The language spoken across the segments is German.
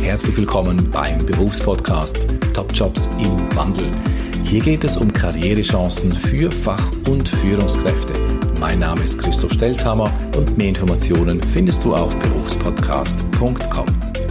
herzlich willkommen beim Berufspodcast Top Jobs im Wandel. Hier geht es um Karrierechancen für Fach- und Führungskräfte. Mein Name ist Christoph Stelzhammer und mehr Informationen findest du auf berufspodcast.com.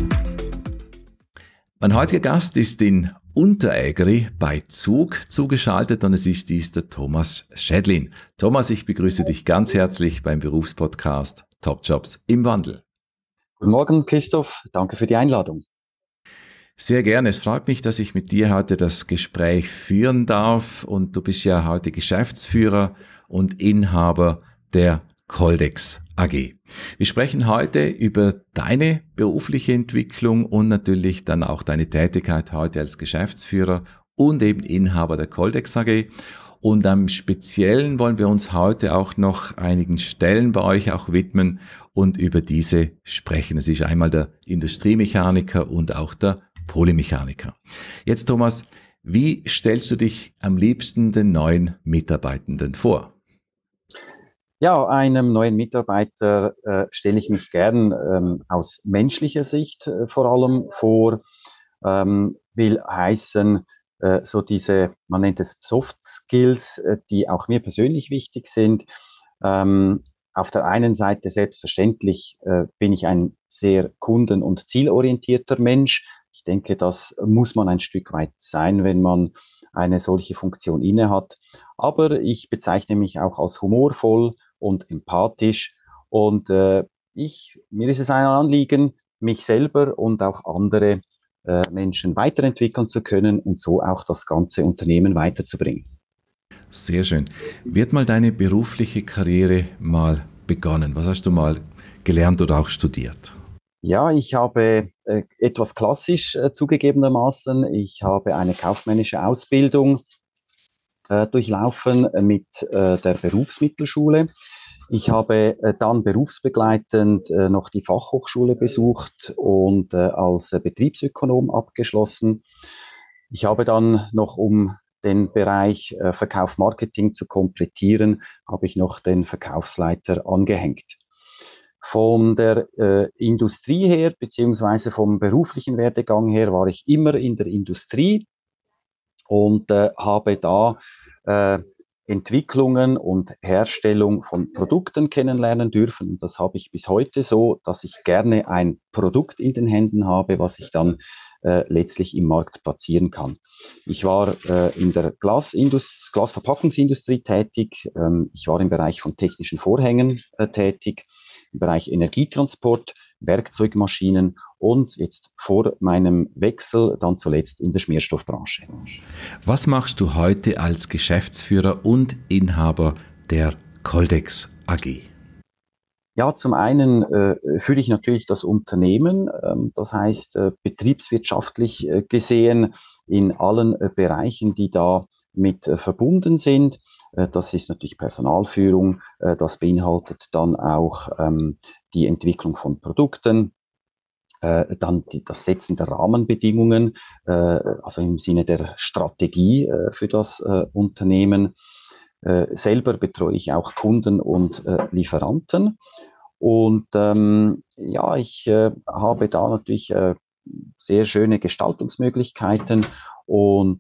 Mein heutiger Gast ist in Unterägeri bei Zug zugeschaltet und es ist dies der Thomas Schädlin. Thomas, ich begrüße dich ganz herzlich beim Berufspodcast Top Jobs im Wandel. Guten Morgen, Christoph. Danke für die Einladung. Sehr gerne. Es freut mich, dass ich mit dir heute das Gespräch führen darf. Und du bist ja heute Geschäftsführer und Inhaber der Coldex AG. Wir sprechen heute über deine berufliche Entwicklung und natürlich dann auch deine Tätigkeit heute als Geschäftsführer und eben Inhaber der Coldex AG. Und am Speziellen wollen wir uns heute auch noch einigen Stellen bei euch auch widmen und über diese sprechen. Es ist einmal der Industriemechaniker und auch der Polymechaniker. Jetzt Thomas, wie stellst du dich am liebsten den neuen Mitarbeitenden vor? Ja, einem neuen Mitarbeiter stelle ich mich gern aus menschlicher Sicht vor allem vor, will heißen, so diese, man nennt es Soft Skills, die auch mir persönlich wichtig sind. Auf der einen Seite selbstverständlich bin ich ein sehr kunden- und zielorientierter Mensch. Ich denke, das muss man ein Stück weit sein, wenn man eine solche Funktion innehat. Aber ich bezeichne mich auch als humorvoll und empathisch und mir ist es ein Anliegen, mich selber und auch andere Menschen weiterentwickeln zu können und so auch das ganze Unternehmen weiterzubringen. Sehr schön. Wird mal deine berufliche Karriere mal begonnen? Was hast du mal gelernt oder auch studiert? Ja, ich habe etwas klassisch zugegebenermaßen. Ich habe eine kaufmännische Ausbildung durchlaufen mit der Berufsmittelschule. Ich habe dann berufsbegleitend noch die Fachhochschule besucht und als Betriebsökonom abgeschlossen. Ich habe dann noch, um den Bereich Verkauf Marketing zu komplettieren, habe ich noch den Verkaufsleiter angehängt. Von der Industrie her, beziehungsweise vom beruflichen Werdegang her, war ich immer in der Industrie und habe da Entwicklungen und Herstellung von Produkten kennenlernen dürfen. Und das habe ich bis heute so, dass ich gerne ein Produkt in den Händen habe, was ich dann letztlich im Markt platzieren kann. Ich war in der Glasverpackungsindustrie tätig. Ich war im Bereich von technischen Vorhängen tätig, im Bereich Energietransport, Werkzeugmaschinen und jetzt vor meinem Wechsel dann zuletzt in der Schmierstoffbranche. Was machst du heute als Geschäftsführer und Inhaber der Coldex AG? Ja, zum einen führe ich natürlich das Unternehmen, das heißt betriebswirtschaftlich gesehen in allen Bereichen, die da mit verbunden sind. Das ist natürlich Personalführung, das beinhaltet dann auch die Entwicklung von Produkten, dann das Setzen der Rahmenbedingungen, also im Sinne der Strategie für das Unternehmen. Selber betreue ich auch Kunden und Lieferanten. Und ja, ich habe da natürlich sehr schöne Gestaltungsmöglichkeiten und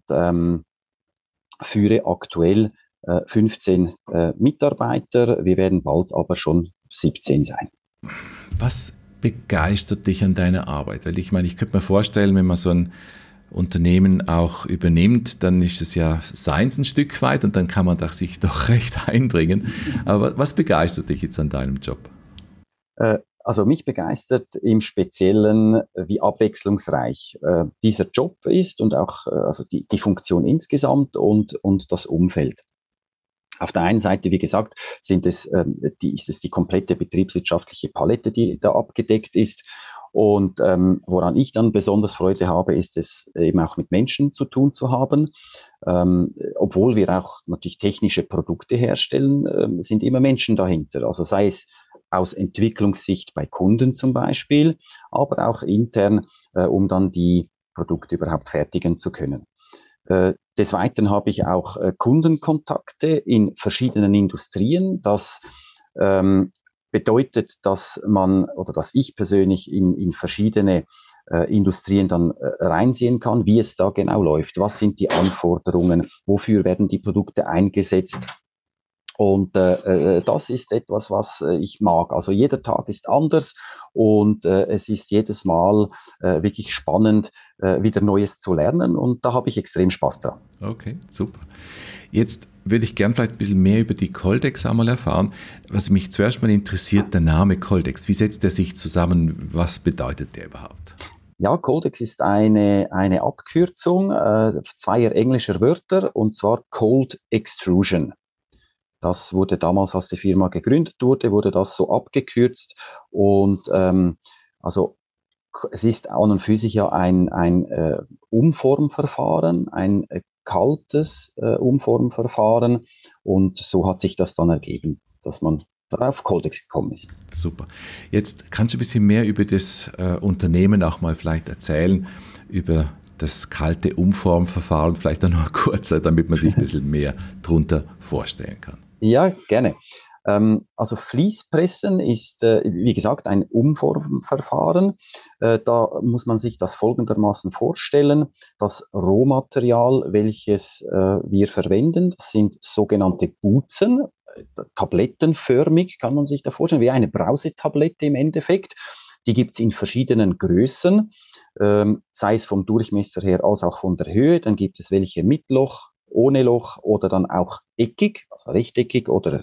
führe aktuell 15 Mitarbeiter. Wir werden bald aber schon 17 sein. Was begeistert dich an deiner Arbeit? Weil ich meine, ich könnte mir vorstellen, wenn man so ein Unternehmen auch übernimmt, dann ist es ja seins ein Stück weit und dann kann man sich doch recht einbringen. Aber was begeistert dich jetzt an deinem Job? Also mich begeistert im Speziellen, wie abwechslungsreich dieser Job ist und auch also die Funktion insgesamt und das Umfeld. Auf der einen Seite, wie gesagt, ist es die komplette betriebswirtschaftliche Palette, die da abgedeckt ist. Und woran ich dann besonders Freude habe, ist es eben auch mit Menschen zu tun zu haben. Obwohl wir auch natürlich technische Produkte herstellen, sind immer Menschen dahinter. Also sei es aus Entwicklungssicht bei Kunden zum Beispiel, aber auch intern, um dann die Produkte überhaupt fertigen zu können. Des Weiteren habe ich auch Kundenkontakte in verschiedenen Industrien. Das bedeutet, dass man oder dass ich persönlich in verschiedene Industrien dann reinsehen kann, wie es da genau läuft. Was sind die Anforderungen? Wofür werden die Produkte eingesetzt? Und das ist etwas, was ich mag. Also jeder Tag ist anders und es ist jedes Mal wirklich spannend, wieder Neues zu lernen. Und da habe ich extrem Spaß dran. Okay, super. Jetzt würde ich gern vielleicht ein bisschen mehr über die Coldex einmal erfahren. Was mich zuerst mal interessiert, der Name Coldex. Wie setzt er sich zusammen? Was bedeutet der überhaupt? Ja, Codex ist eine Abkürzung zweier englischer Wörter, und zwar Cold Extrusion. Das wurde damals, als die Firma gegründet wurde das so abgekürzt. Und also es ist an und für sich ja ein Umformverfahren, ein kaltes Umformverfahren. Und so hat sich das dann ergeben, dass man darauf Codex gekommen ist. Super. Jetzt kannst du ein bisschen mehr über das Unternehmen auch mal vielleicht erzählen, über das kalte Umformverfahren, vielleicht auch noch kurz, damit man sich ein bisschen mehr drunter vorstellen kann. Ja, gerne. Also Fließpressen ist, wie gesagt, ein Umformverfahren. Da muss man sich das folgendermaßen vorstellen. Das Rohmaterial, welches wir verwenden, das sind sogenannte Buzen, tablettenförmig kann man sich da vorstellen, wie eine Brausetablette im Endeffekt. Die gibt es in verschiedenen Größen, sei es vom Durchmesser her als auch von der Höhe. Dann gibt es welche mit Loch, ohne Loch oder dann auch eckig, also rechteckig oder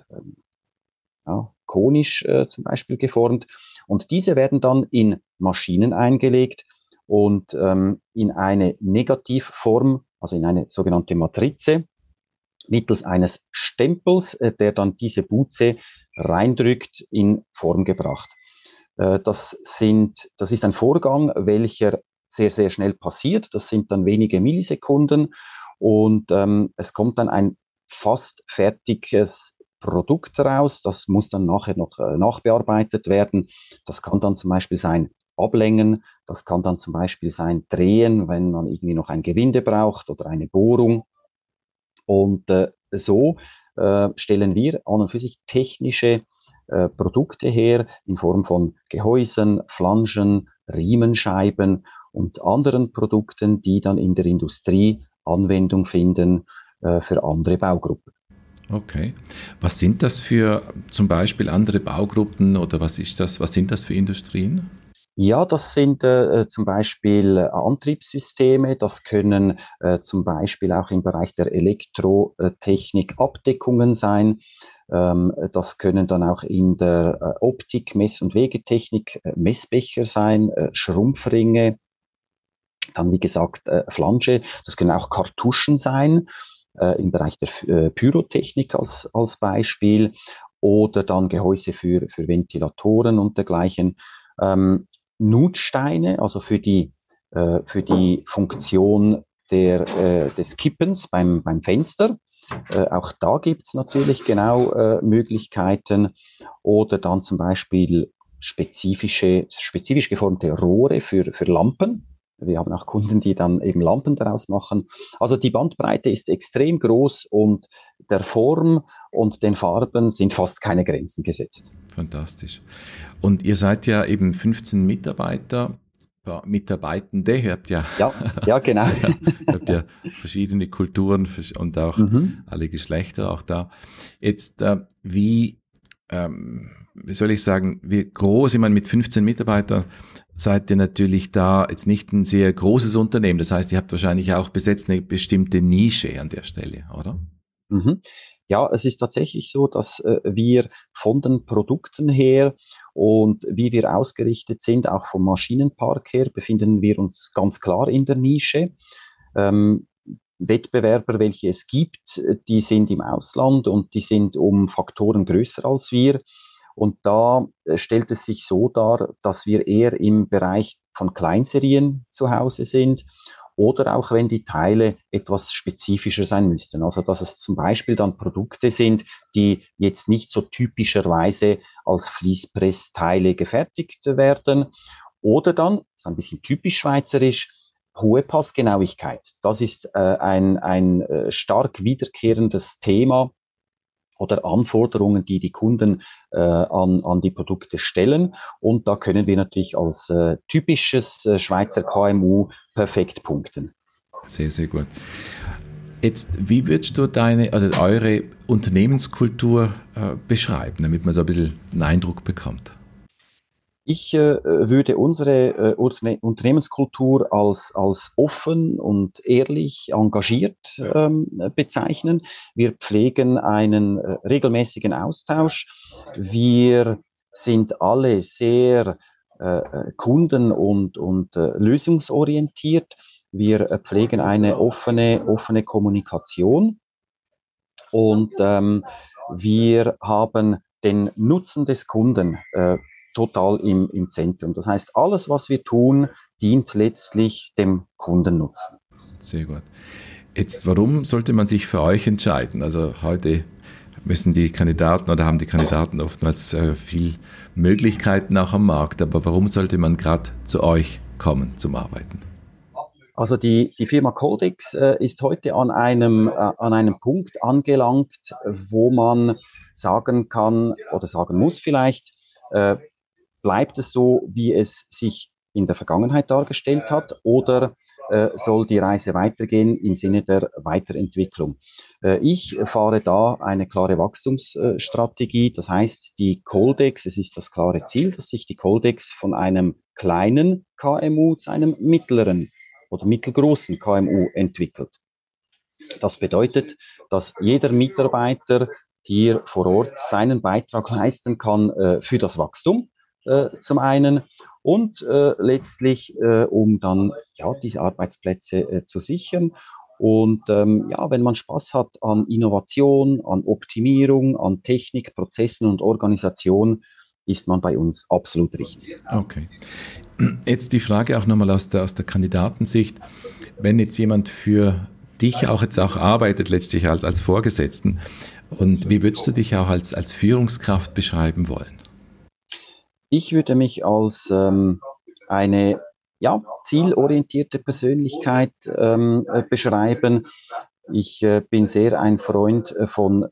ja, konisch zum Beispiel geformt. Und diese werden dann in Maschinen eingelegt und in eine Negativform, also in eine sogenannte Matrize, mittels eines Stempels, der dann diese Buze reindrückt, in Form gebracht. Das ist ein Vorgang, welcher sehr, sehr schnell passiert. Das sind dann wenige Millisekunden und es kommt dann ein fast fertiges Produkt raus. Das muss dann nachher noch nachbearbeitet werden. Das kann dann zum Beispiel sein Ablängen, das kann dann zum Beispiel sein Drehen, wenn man irgendwie noch ein Gewinde braucht oder eine Bohrung. Und so stellen wir an und für sich technische Produkte her in Form von Gehäusen, Flanschen, Riemenscheiben und anderen Produkten, die dann in der Industrie Anwendung finden für andere Baugruppen. Okay. Was sind das für zum Beispiel andere Baugruppen oder was sind das für Industrien? Ja, das sind zum Beispiel Antriebssysteme, das können zum Beispiel auch im Bereich der Elektrotechnik Abdeckungen sein, das können dann auch in der Optik, Mess- und Wegetechnik Messbecher sein, Schrumpfringe, dann wie gesagt Flansche, das können auch Kartuschen sein, im Bereich der Pyrotechnik als Beispiel oder dann Gehäuse für Ventilatoren und dergleichen. Nutsteine, also für die Funktion des Kippens beim Fenster. Auch da gibt es natürlich genau Möglichkeiten. Oder dann zum Beispiel spezifisch geformte Rohre für Lampen. Wir haben auch Kunden, die dann eben Lampen daraus machen. Also die Bandbreite ist extrem groß und der Form und den Farben sind fast keine Grenzen gesetzt. Fantastisch. Und ihr seid ja eben 15 Mitarbeitende, ihr habt ja, ja, genau. ihr habt ja verschiedene Kulturen und auch alle Geschlechter auch da. Jetzt, wie soll ich sagen, wie groß, ich meine, mit 15 Mitarbeitern seid ihr natürlich da jetzt nicht ein sehr großes Unternehmen. Das heißt, ihr habt wahrscheinlich auch besetzt eine bestimmte Nische an der Stelle, oder? Mhm. Ja, es ist tatsächlich so, dass wir von den Produkten her und wie wir ausgerichtet sind, auch vom Maschinenpark her, befinden wir uns ganz klar in der Nische. Ähm, Wettbewerber, welche es gibt, die sind im Ausland und die sind um Faktoren größer als wir. Und da stellt es sich so dar, dass wir eher im Bereich von Kleinserien zu Hause sind oder auch wenn die Teile etwas spezifischer sein müssten. Also dass es zum Beispiel dann Produkte sind, die jetzt nicht so typischerweise als Fließpressteile gefertigt werden. Oder dann, das ist ein bisschen typisch schweizerisch, hohe Passgenauigkeit. Das ist ein stark wiederkehrendes Thema oder Anforderungen, die die Kunden an die Produkte stellen. Und da können wir natürlich als typisches Schweizer KMU perfekt punkten. Sehr, sehr gut. Jetzt, wie würdest du eure Unternehmenskultur beschreiben, damit man so ein bisschen einen Eindruck bekommt? Ich würde unsere Unternehmenskultur als offen und ehrlich engagiert bezeichnen. Wir pflegen einen regelmäßigen Austausch. Wir sind alle sehr kunden- und lösungsorientiert. Wir pflegen eine offene Kommunikation und wir haben den Nutzen des Kunden total im Zentrum. Das heißt, alles, was wir tun, dient letztlich dem Kundennutzen. Sehr gut. Jetzt, warum sollte man sich für euch entscheiden? Also heute müssen die Kandidaten oder haben die Kandidaten oftmals viel Möglichkeiten auch am Markt, aber warum sollte man gerade zu euch kommen zum Arbeiten? Also die Firma Codex ist heute an einem Punkt angelangt, wo man sagen kann oder sagen muss vielleicht, bleibt es so, wie es sich in der Vergangenheit dargestellt hat, oder soll die Reise weitergehen im Sinne der Weiterentwicklung? Ich fahre da eine klare Wachstumsstrategie. Das heißt, die Codex, es ist das klare Ziel, dass sich die Codex von einem kleinen KMU zu einem mittleren oder mittelgroßen KMU entwickelt. Das bedeutet, dass jeder Mitarbeiter hier vor Ort seinen Beitrag leisten kann für das Wachstum zum einen und letztlich, um dann diese Arbeitsplätze zu sichern. Und wenn man Spaß hat an Innovation, an Optimierung, an Technik, Prozessen und Organisation, ist man bei uns absolut richtig. Okay. Jetzt die Frage auch nochmal aus der Kandidatensicht. Wenn jetzt jemand für dich auch jetzt auch arbeitet, letztlich als Vorgesetzten, und wie würdest du dich auch als Führungskraft beschreiben wollen? Ich würde mich als eine zielorientierte Persönlichkeit beschreiben. Ich bin sehr ein Freund von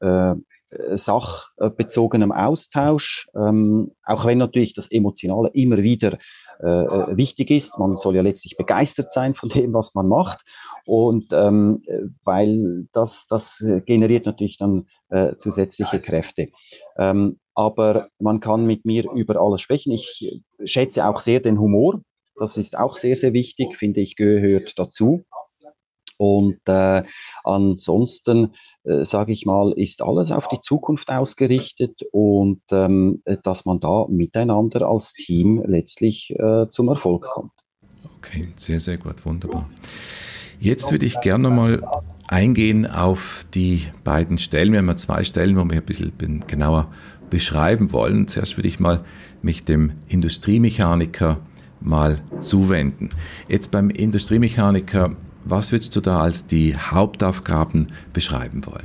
sachbezogenem Austausch, auch wenn natürlich das Emotionale immer wieder wichtig ist. Man soll ja letztlich begeistert sein von dem, was man macht. Und weil das generiert natürlich dann zusätzliche Kräfte. Aber man kann mit mir über alles sprechen. Ich schätze auch sehr den Humor. Das ist auch sehr, sehr wichtig, finde ich, gehört dazu. Und ansonsten, sage ich mal, ist alles auf die Zukunft ausgerichtet und dass man da miteinander als Team letztlich zum Erfolg kommt. Okay, sehr, sehr gut, wunderbar. Jetzt würde ich gerne mal eingehen auf die beiden Stellen. Wir haben ja zwei Stellen, wo wir ein bisschen genauer beschreiben wollen. Zuerst würde ich mal mich dem Industriemechaniker mal zuwenden. Jetzt beim Industriemechaniker, was würdest du da als die Hauptaufgaben beschreiben wollen?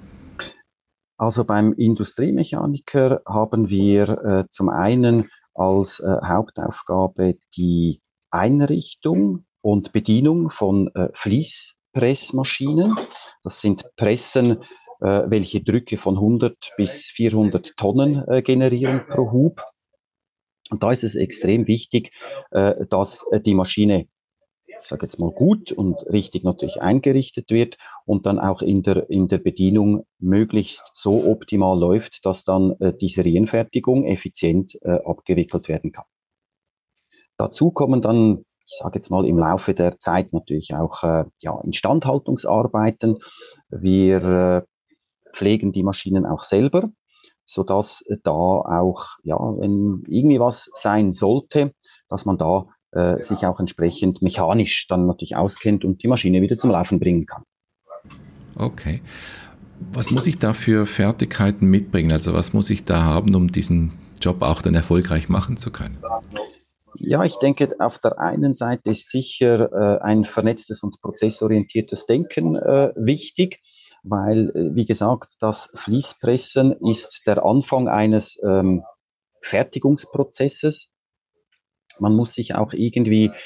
Also beim Industriemechaniker haben wir zum einen als Hauptaufgabe die Einrichtung und Bedienung von Fließpressmaschinen. Das sind Pressen, welche Drücke von 100 bis 400 Tonnen generieren pro Hub. Und da ist es extrem wichtig, dass die Maschine, ich sage jetzt mal, gut und richtig natürlich eingerichtet wird und dann auch in der Bedienung möglichst so optimal läuft, dass dann die Serienfertigung effizient abgewickelt werden kann. Dazu kommen dann, ich sage jetzt mal, im Laufe der Zeit natürlich auch Instandhaltungsarbeiten. Wir pflegen die Maschinen auch selber, sodass da auch, wenn irgendwie was sein sollte, dass man da sich auch entsprechend mechanisch dann natürlich auskennt und die Maschine wieder zum Laufen bringen kann. Okay. Was muss ich da für Fertigkeiten mitbringen? Also was muss ich da haben, um diesen Job auch dann erfolgreich machen zu können? Ja, ich denke, auf der einen Seite ist sicher ein vernetztes und prozessorientiertes Denken wichtig, weil, wie gesagt, das Fließpressen ist der Anfang eines Fertigungsprozesses. Man muss sich auch irgendwie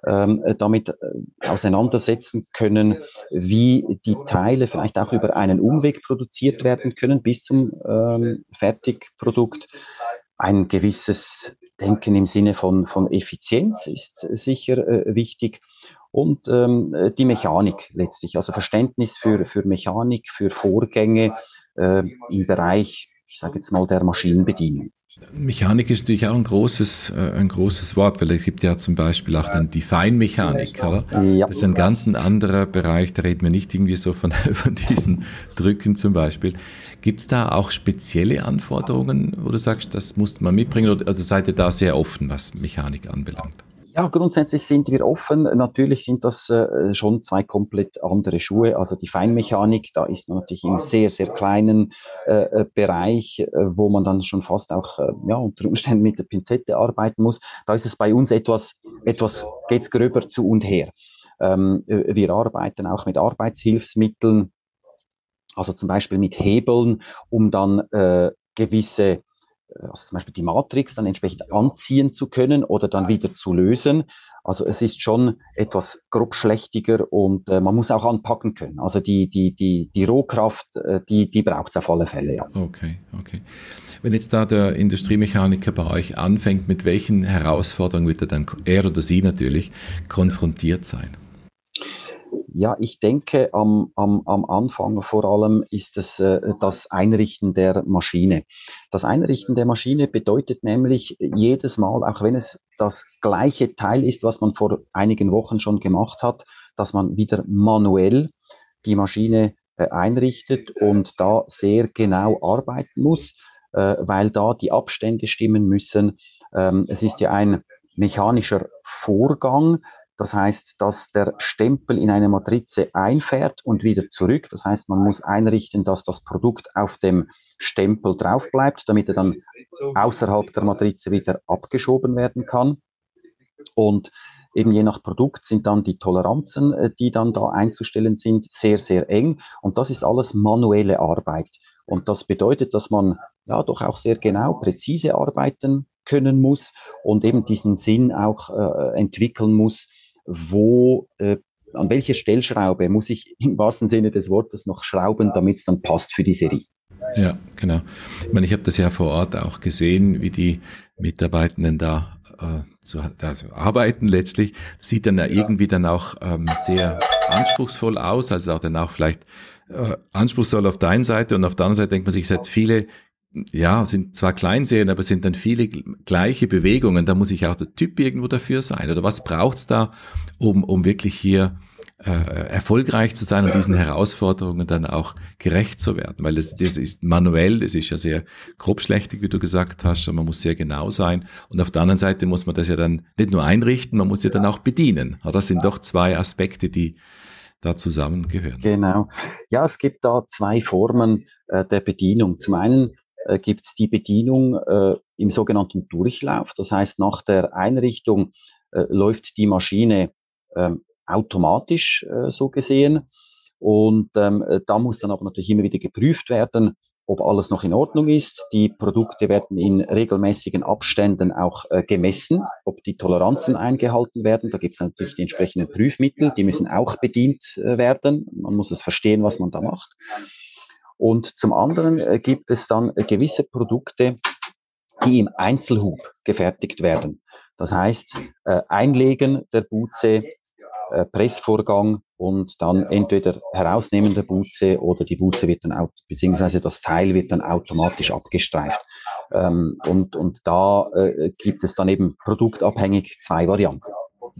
damit auseinandersetzen können, wie die Teile vielleicht auch über einen Umweg produziert werden können bis zum Fertigprodukt. Ein gewisses Denken im Sinne von Effizienz ist sicher wichtig. Und die Mechanik letztlich, also Verständnis für Mechanik, für Vorgänge im Bereich, ich sage jetzt mal, der Maschinenbedienung. Mechanik ist natürlich auch ein großes Wort, weil es gibt ja zum Beispiel auch dann die Feinmechanik, oder? Ja. Das ist ein ganz anderer Bereich, da reden wir nicht irgendwie so von diesen Drücken zum Beispiel. Gibt es da auch spezielle Anforderungen, wo du sagst, das muss man mitbringen, oder also seid ihr da sehr offen, was Mechanik anbelangt? Ja, grundsätzlich sind wir offen. Natürlich sind das schon zwei komplett andere Schuhe. Also die Feinmechanik, da ist man natürlich im sehr, sehr kleinen Bereich, wo man dann schon fast auch ja, unter Umständen mit der Pinzette arbeiten muss. Da ist es bei uns geht's gröber zu und her. Wir arbeiten auch mit Arbeitshilfsmitteln, also zum Beispiel mit Hebeln, um dann gewisse, also zum Beispiel die Matrix dann entsprechend anziehen zu können oder dann wieder zu lösen. Also es ist schon etwas grobschlächtiger und man muss auch anpacken können. Also die Rohkraft, die braucht es auf alle Fälle, ja. Okay. Wenn jetzt da der Industriemechaniker bei euch anfängt, mit welchen Herausforderungen wird er oder sie natürlich konfrontiert sein? Ja, ich denke, am Anfang vor allem ist es das Einrichten der Maschine. Das Einrichten der Maschine bedeutet nämlich jedes Mal, auch wenn es das gleiche Teil ist, was man vor einigen Wochen schon gemacht hat, dass man wieder manuell die Maschine einrichtet und da sehr genau arbeiten muss, weil da die Abstände stimmen müssen. Es ist ja ein mechanischer Vorgang. Das heißt, dass der Stempel in eine Matrize einfährt und wieder zurück. Das heißt, man muss einrichten, dass das Produkt auf dem Stempel drauf bleibt, damit er dann außerhalb der Matrize wieder abgeschoben werden kann. Und eben je nach Produkt sind dann die Toleranzen, die dann da einzustellen sind, sehr, sehr eng. Und das ist alles manuelle Arbeit. Und das bedeutet, dass man ja doch auch sehr genau, präzise arbeiten können muss und eben diesen Sinn auch entwickeln muss, an welche Stellschraube muss ich im wahrsten Sinne des Wortes noch schrauben, damit es dann passt für die Serie. Ja, genau. Ich meine, ich habe das ja vor Ort auch gesehen, wie die Mitarbeitenden da arbeiten letztlich. Das sieht dann ja irgendwie dann auch sehr anspruchsvoll aus, also auch dann auch vielleicht anspruchsvoll auf der einen Seite und auf der anderen Seite denkt man sich, es hat viele, ja, sind zwar Kleinserien, aber es sind dann viele gleiche Bewegungen. Da muss ich auch der Typ irgendwo dafür sein. Oder was braucht's da, um wirklich hier erfolgreich zu sein und diesen Herausforderungen dann auch gerecht zu werden? Weil das ist manuell, das ist ja sehr grobschlächtig, wie du gesagt hast, und man muss sehr genau sein. Und auf der anderen Seite muss man das ja dann nicht nur einrichten, man muss ja dann auch bedienen. Das sind doch zwei Aspekte, die da zusammengehören. Genau. Ja, es gibt da zwei Formen der Bedienung. Zum einen gibt es die Bedienung im sogenannten Durchlauf. Das heißt, nach der Einrichtung läuft die Maschine automatisch so gesehen. Und da muss dann aber natürlich immer wieder geprüft werden, ob alles noch in Ordnung ist. Die Produkte werden in regelmäßigen Abständen auch gemessen, ob die Toleranzen eingehalten werden. Da gibt es natürlich die entsprechenden Prüfmittel, die müssen auch bedient werden. Man muss es verstehen, was man da macht. Und zum anderen gibt es dann gewisse Produkte, die im Einzelhub gefertigt werden. Das heißt, Einlegen der Buchse, Pressvorgang und dann entweder Herausnehmen der Buchse oder die Buchse wird dann beziehungsweise das Teil wird dann automatisch abgestreift. Und da gibt es dann eben produktabhängig zwei Varianten.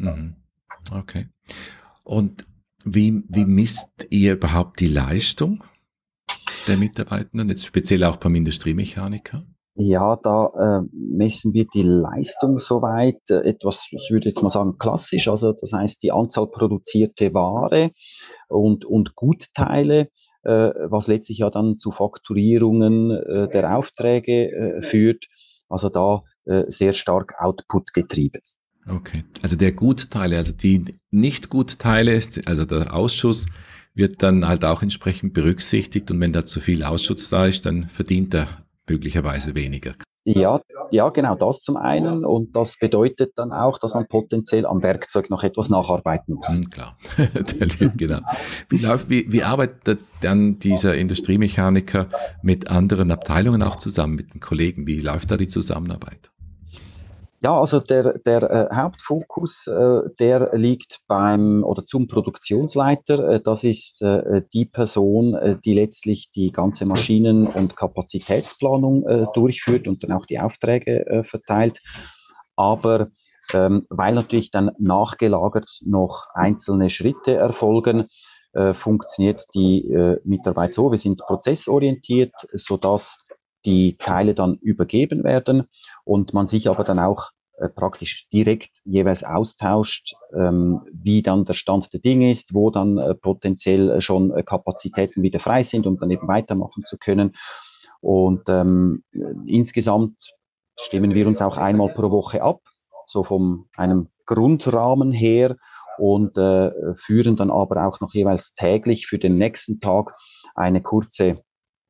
Okay. Und wie misst ihr überhaupt die Leistung der Mitarbeitenden, jetzt speziell auch beim Industriemechaniker? Ja, da messen wir die Leistung soweit etwas, ich würde jetzt mal sagen, klassisch. Also das heißt, die Anzahl produzierte Ware und Gutteile, was letztlich ja dann zu Fakturierungen der Aufträge führt. Also da sehr stark Output getrieben. Okay, also der Gutteile, also die Nicht-Gutteile, also der Ausschuss wird dann halt auch entsprechend berücksichtigt und wenn da zu viel Ausschuss da ist, dann verdient er möglicherweise weniger. Ja, Ja, genau das zum einen. Und das bedeutet dann auch, dass man potenziell am Werkzeug noch etwas nacharbeiten muss. Klar, genau. Wie arbeitet dann dieser Industriemechaniker mit anderen Abteilungen auch zusammen, mit den Kollegen? Wie läuft da die Zusammenarbeit? Ja, also der Hauptfokus, der liegt beim oder zum Produktionsleiter. Das ist die Person, die letztlich die ganze Maschinen- und Kapazitätsplanung durchführt und dann auch die Aufträge verteilt. Aber weil natürlich dann nachgelagert noch einzelne Schritte erfolgen, funktioniert die Mitarbeit so. Wir sind prozessorientiert, sodass die Teile dann übergeben werden und man sich aber dann auch praktisch direkt jeweils austauscht, wie dann der Stand der Dinge ist, wo dann potenziell schon Kapazitäten wieder frei sind, um dann eben weitermachen zu können. Und insgesamt stimmen wir uns auch einmal pro Woche ab, so von einem Grundrahmen her und führen dann aber auch noch jeweils täglich für den nächsten Tag eine kurze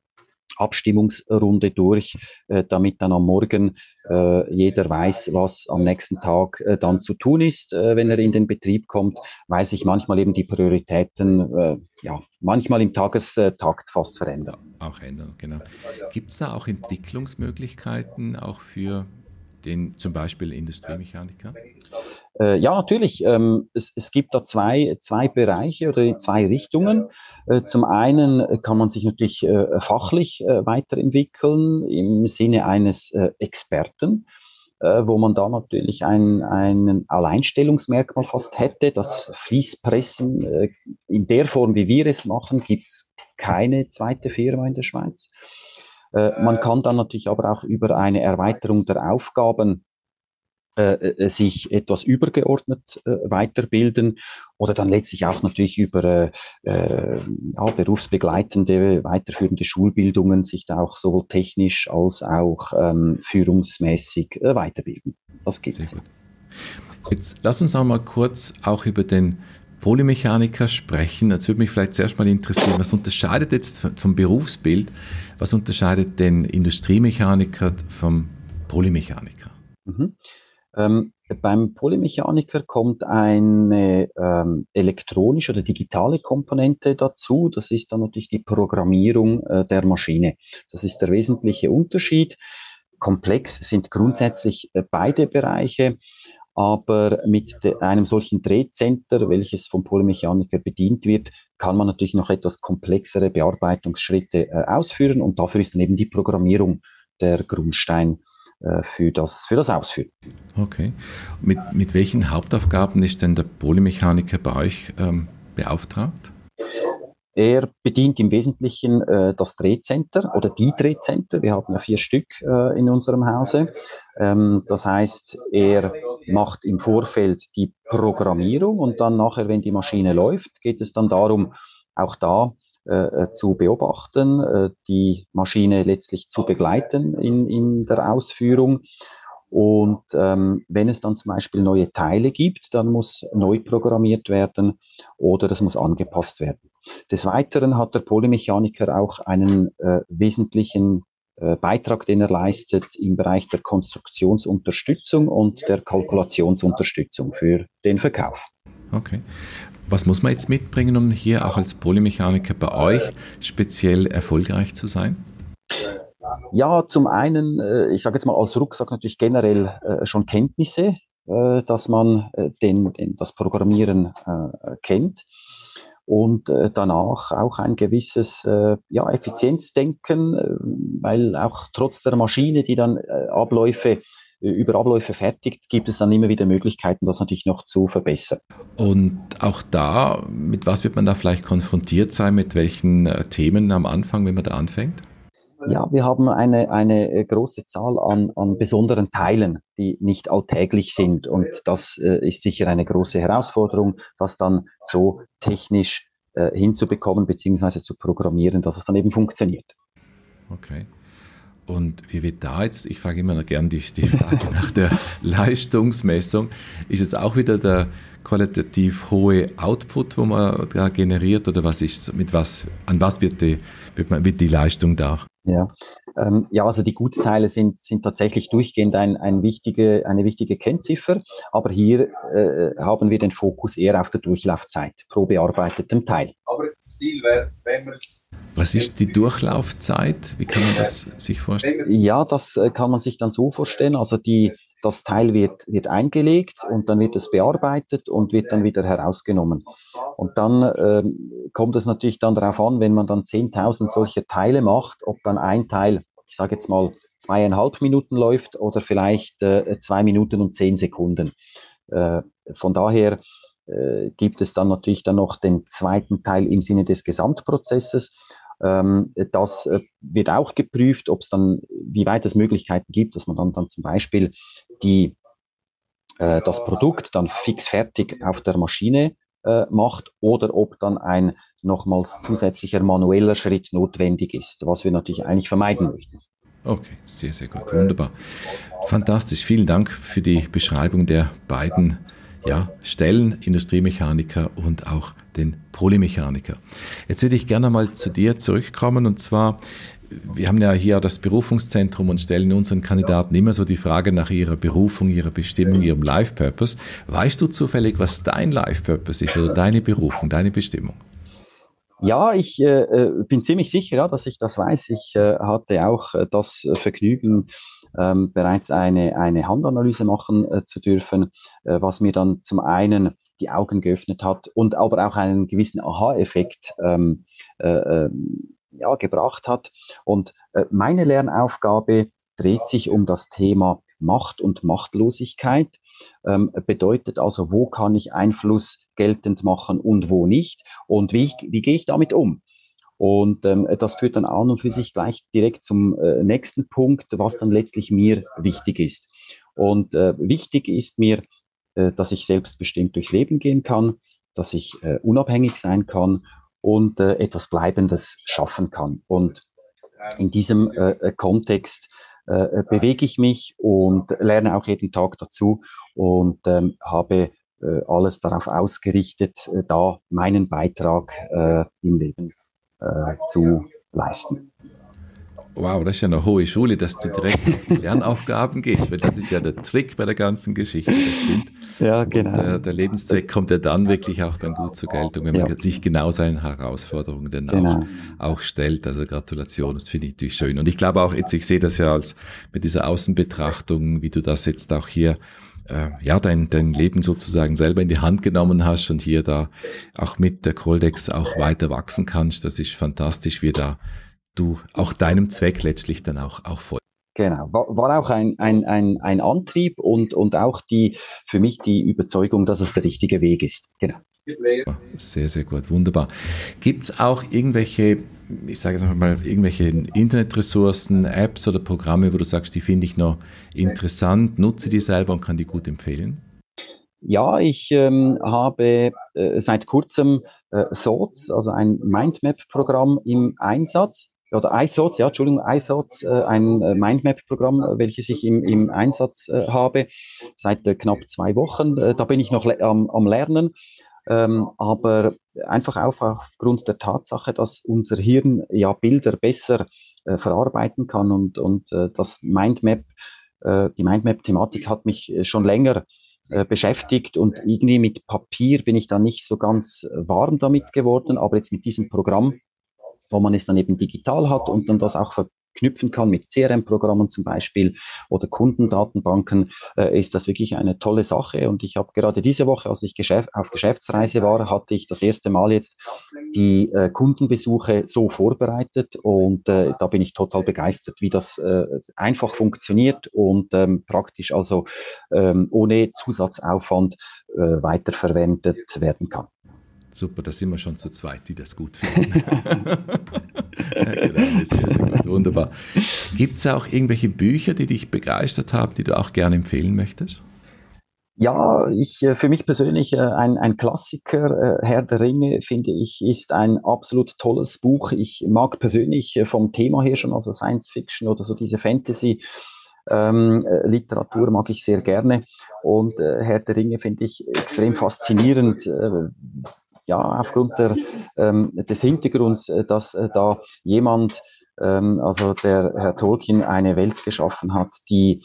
Abstimmungsrunde durch, damit dann am Morgen jeder weiß, was am nächsten Tag dann zu tun ist, wenn er in den Betrieb kommt, weil sich manchmal eben die Prioritäten ja manchmal im Tagestakt fast verändern. Auch ändern, genau. Gibt es da auch Entwicklungsmöglichkeiten auch für den zum Beispiel Industriemechaniker? Ja, natürlich. Es gibt da zwei Bereiche oder zwei Richtungen. Zum einen kann man sich natürlich fachlich weiterentwickeln im Sinne eines Experten, wo man da natürlich ein Alleinstellungsmerkmal fast hätte. Das Fließpressen in der Form, wie wir es machen, gibt es keine zweite Firma in der Schweiz. Man kann dann natürlich aber auch über eine Erweiterung der Aufgaben sich etwas übergeordnet weiterbilden oder dann letztlich auch natürlich über ja, berufsbegleitende, weiterführende Schulbildungen sich da auch sowohl technisch als auch führungsmäßig weiterbilden. Das gibt es. Sehr gut. Jetzt lass uns auch mal kurz auch über den Polymechaniker sprechen. Das würde mich vielleicht zuerst mal interessieren, was unterscheidet jetzt vom Berufsbild, was unterscheidet den Industriemechaniker vom Polymechaniker? Mhm. Beim Polymechaniker kommt eine elektronische oder digitale Komponente dazu. Das ist dann natürlich die Programmierung der Maschine. Das ist der wesentliche Unterschied. Komplex sind grundsätzlich beide Bereiche, aber mit einem solchen Drehcenter, welches vom Polymechaniker bedient wird, kann man natürlich noch etwas komplexere Bearbeitungsschritte ausführen und dafür ist dann eben die Programmierung der Grundstein für das Ausführen. Okay. Mit welchen Hauptaufgaben ist denn der Polymechaniker bei euch beauftragt? Er bedient im Wesentlichen das Drehcenter oder die Drehcenter. Wir haben ja 4 Stück in unserem Hause. Das heißt, er macht im Vorfeld die Programmierung und dann nachher, wenn die Maschine läuft, geht es dann darum, auch da zu beobachten, die Maschine letztlich zu begleiten in der Ausführung. Und wenn es dann zum Beispiel neue Teile gibt, dann muss neu programmiert werden oder es muss angepasst werden. Des Weiteren hat der Polymechaniker auch einen wesentlichen Beitrag, den er leistet im Bereich der Konstruktionsunterstützung und der Kalkulationsunterstützung für den Verkauf. Okay. Was muss man jetzt mitbringen, um hier auch als Polymechaniker bei euch speziell erfolgreich zu sein? Ja, zum einen, ich sage jetzt mal als Rucksack natürlich generell schon Kenntnisse, dass man das Programmieren kennt und danach auch ein gewisses ja, Effizienzdenken, weil auch trotz der Maschine, die dann über Abläufe fertigt, gibt es dann immer wieder Möglichkeiten, das natürlich noch zu verbessern. Und auch da, mit was wird man da vielleicht konfrontiert sein, mit welchen Themen am Anfang, wenn man da anfängt? Ja, wir haben eine große Zahl an besonderen Teilen, die nicht alltäglich sind. Und das ist sicher eine große Herausforderung, das dann so technisch hinzubekommen bzw. zu programmieren, dass es dann eben funktioniert. Okay. Und wie wird da jetzt, ich frage immer gerne die Frage nach der Leistungsmessung, ist es auch wieder der qualitativ hohe Output, wo man da generiert oder was ist, an was wird die Leistung da Ja, ja, also die Gutteile sind tatsächlich durchgehend eine wichtige Kennziffer, aber hier haben wir den Fokus eher auf der Durchlaufzeit pro bearbeitetem Teil. Aber das Ziel wäre, wenn man es... Was ist die Durchlaufzeit? Wie kann man das sich vorstellen? Ja, das kann man sich dann so vorstellen. Also das Teil wird eingelegt und dann wird es bearbeitet und wird dann wieder herausgenommen. Und dann kommt es natürlich dann darauf an, wenn man dann 10.000 solcher Teile macht, ob dann ein Teil, ich sage jetzt mal 2,5 Minuten läuft oder vielleicht 2 Minuten und 10 Sekunden. Von daher gibt es dann natürlich dann noch den zweiten Teil im Sinne des Gesamtprozesses. Das wird auch geprüft, ob es dann, wie weit es Möglichkeiten gibt, dass man dann zum Beispiel das Produkt dann fix fertig auf der Maschine macht oder ob dann ein nochmals zusätzlicher manueller Schritt notwendig ist, was wir natürlich eigentlich vermeiden möchten. Okay, sehr, sehr gut, wunderbar. Fantastisch, vielen Dank für die Beschreibung der beiden Stellen, Industriemechaniker und auch den Polymechaniker. Jetzt würde ich gerne mal zu dir zurückkommen und zwar, wir haben ja hier das Berufungszentrum und stellen unseren Kandidaten immer so die Frage nach ihrer Berufung, ihrer Bestimmung, ihrem Life Purpose. Weißt du zufällig, was dein Life Purpose ist oder deine Berufung, deine Bestimmung? Ja, ich bin ziemlich sicher, dass ich das weiß. Ich hatte auch das Vergnügen, bereits eine Handanalyse machen zu dürfen, was mir dann zum einen die Augen geöffnet hat und aber auch einen gewissen Aha-Effekt gebracht hat. Und meine Lernaufgabe dreht sich um das Thema Macht und Machtlosigkeit. Bedeutet also, wo kann ich Einfluss geltend machen und wo nicht? Und wie gehe ich damit um? Und das führt dann an und für sich gleich direkt zum nächsten Punkt, was dann letztlich mir wichtig ist. Und wichtig ist mir, dass ich selbstbestimmt durchs Leben gehen kann, dass ich unabhängig sein kann und etwas Bleibendes schaffen kann. Und in diesem Kontext bewege ich mich und lerne auch jeden Tag dazu und habe alles darauf ausgerichtet, da meinen Beitrag im Leben zu leisten. Wow, das ist ja eine hohe Schule, dass du direkt auf die Lernaufgaben gehst, weil das ist ja der Trick bei der ganzen Geschichte, das stimmt. Ja, genau. Und der Lebenszweck kommt ja dann wirklich auch dann gut zur Geltung, wenn man sich genau seinen Herausforderungen dann auch stellt. Also Gratulation, das finde ich natürlich schön. Und ich glaube auch jetzt, ich sehe das ja als mit dieser Außenbetrachtung, wie du das jetzt auch hier dein Leben sozusagen selber in die Hand genommen hast und hier da auch mit der Coldex auch weiter wachsen kannst. Das ist fantastisch, wie da du auch deinem Zweck letztlich dann auch folgst. Genau, war auch ein Antrieb und auch für mich die Überzeugung, dass es der richtige Weg ist. Genau. Sehr, sehr gut, wunderbar. Gibt es auch irgendwelche, ich sage jetzt mal, irgendwelche Internetressourcen, Apps oder Programme, wo du sagst, die finde ich noch interessant, nutze die selber und kann die gut empfehlen? Ja, ich habe seit kurzem Thoughts, also ein Mindmap-Programm im Einsatz. Oder iThoughts, iThoughts, ein Mindmap-Programm, welches ich im Einsatz habe, seit knapp 2 Wochen. Da bin ich noch am Lernen, aber einfach aufgrund der Tatsache, dass unser Hirn ja Bilder besser verarbeiten kann und das Mindmap, die Mindmap-Thematik hat mich schon länger beschäftigt und irgendwie mit Papier bin ich da nicht so ganz warm damit geworden, aber jetzt mit diesem Programm, wo man es dann eben digital hat und dann das auch verknüpfen kann mit CRM-Programmen zum Beispiel oder Kundendatenbanken, ist das wirklich eine tolle Sache. Und ich habe gerade diese Woche, als ich auf Geschäftsreise war, hatte ich das erste Mal jetzt die Kundenbesuche so vorbereitet und da bin ich total begeistert, wie das einfach funktioniert und praktisch also ohne Zusatzaufwand weiterverwendet werden kann. Super, da sind wir schon zu zweit, die das gut finden. Ja, genau, sehr, sehr gut, wunderbar. Gibt es auch irgendwelche Bücher, die dich begeistert haben, die du auch gerne empfehlen möchtest? Ja, für mich persönlich ein Klassiker, Herr der Ringe, finde ich, ist ein absolut tolles Buch. Ich mag persönlich vom Thema her schon, also Science Fiction oder so diese Fantasy, Literatur mag ich sehr gerne. Und Herr der Ringe finde ich extrem faszinierend. Aufgrund des Hintergrunds, dass da jemand also der Herr Tolkien eine Welt geschaffen hat, die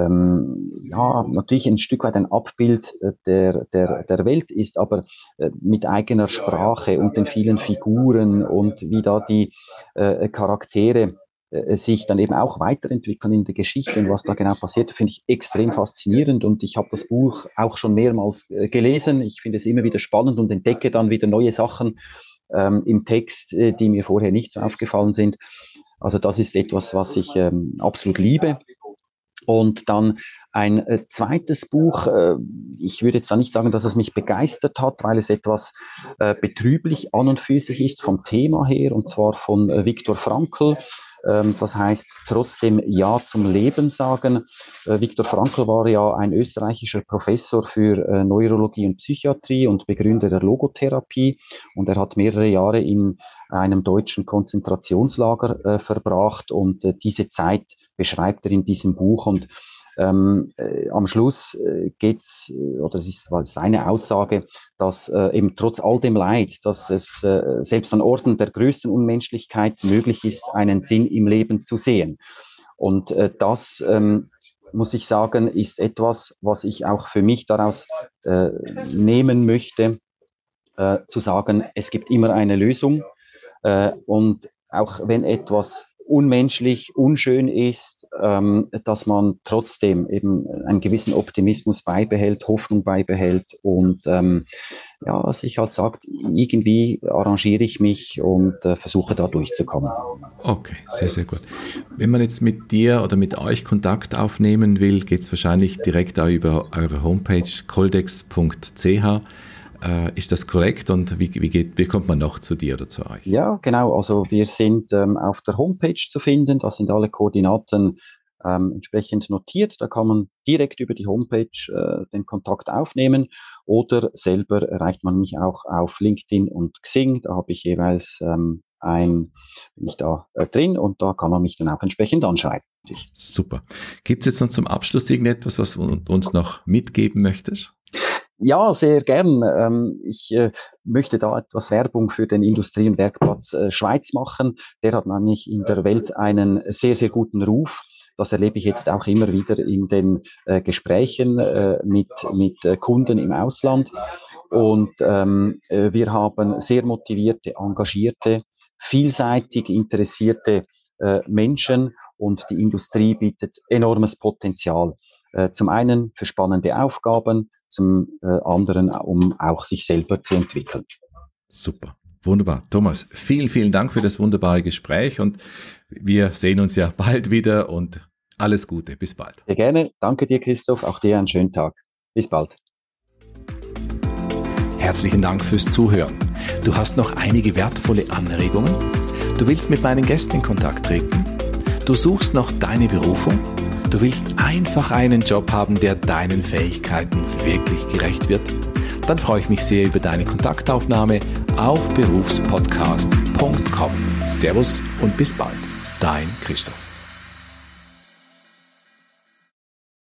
natürlich ein Stück weit ein Abbild der Welt ist, aber mit eigener Sprache und den vielen Figuren und wie da die Charaktere sich dann eben auch weiterentwickeln in der Geschichte und was da genau passiert, finde ich extrem faszinierend und ich habe das Buch auch schon mehrmals gelesen. Ich finde es immer wieder spannend und entdecke dann wieder neue Sachen im Text, die mir vorher nicht so aufgefallen sind. Also das ist etwas, was ich absolut liebe. Und dann ein zweites Buch, ich würde jetzt da nicht sagen, dass es mich begeistert hat, weil es etwas betrüblich an und für sich ist vom Thema her, und zwar von Viktor Frankl. Das heißt, trotzdem Ja zum Leben sagen. Viktor Frankl war ja ein österreichischer Professor für Neurologie und Psychiatrie und Begründer der Logotherapie. Und er hat mehrere Jahre in einem deutschen Konzentrationslager verbracht. Und diese Zeit beschreibt er in diesem Buch. Und am Schluss geht's, oder es ist seine Aussage, dass eben trotz all dem Leid, dass es selbst an Orten der größten Unmenschlichkeit möglich ist, einen Sinn im Leben zu sehen. Und das, muss ich sagen, ist etwas, was ich auch für mich daraus nehmen möchte, zu sagen, es gibt immer eine Lösung. Und auch wenn etwas unmenschlich, unschön ist, dass man trotzdem eben einen gewissen Optimismus beibehält, Hoffnung beibehält und sich halt sagt, irgendwie arrangiere ich mich und versuche da durchzukommen. Okay, sehr, sehr gut. Wenn man jetzt mit dir oder mit euch Kontakt aufnehmen will, geht es wahrscheinlich direkt auch über eure Homepage coldex.ch. Ist das korrekt und wie kommt man noch zu dir oder zu euch? Ja, genau. Also wir sind auf der Homepage zu finden. Da sind alle Koordinaten entsprechend notiert. Da kann man direkt über die Homepage den Kontakt aufnehmen oder selber erreicht man mich auch auf LinkedIn und Xing. Da habe ich jeweils bin ich da drin und da kann man mich dann auch entsprechend anschreiben. Super. Gibt es jetzt noch zum Abschluss irgendetwas, was du uns noch mitgeben möchtest? Ja, sehr gern. Ich möchte da etwas Werbung für den Industrie- und Werkplatz Schweiz machen. Der hat nämlich in der Welt einen sehr, sehr guten Ruf. Das erlebe ich jetzt auch immer wieder in den Gesprächen mit Kunden im Ausland. Und wir haben sehr motivierte, engagierte, vielseitig interessierte Menschen und die Industrie bietet enormes Potenzial. Zum einen für spannende Aufgaben, zum anderen, um auch sich selber zu entwickeln. Super, wunderbar. Thomas, vielen, vielen Dank für das wunderbare Gespräch und wir sehen uns ja bald wieder und alles Gute. Bis bald. Sehr gerne. Danke dir, Christoph. Auch dir einen schönen Tag. Bis bald. Herzlichen Dank fürs Zuhören. Du hast noch einige wertvolle Anregungen? Du willst mit meinen Gästen in Kontakt treten? Du suchst noch deine Berufung? Du willst einfach einen Job haben, der deinen Fähigkeiten wirklich gerecht wird? Dann freue ich mich sehr über deine Kontaktaufnahme auf berufspodcast.com. Servus und bis bald. Dein Christoph.